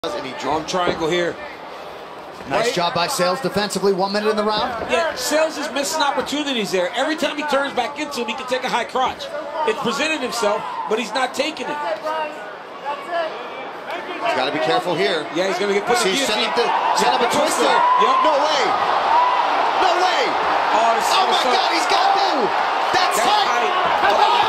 And he Arm triangle here. Nice job by Sayles defensively. 1 minute in the round. Yeah, Sayles is missing opportunities there. Every time he turns back into him, he can take a high crotch. It presented himself, but he's not taking it. He's got to be careful here. Yeah, he's going to get put in the set up a twister. Yep. No way. No way. Oh my God, he's got that. That's tight.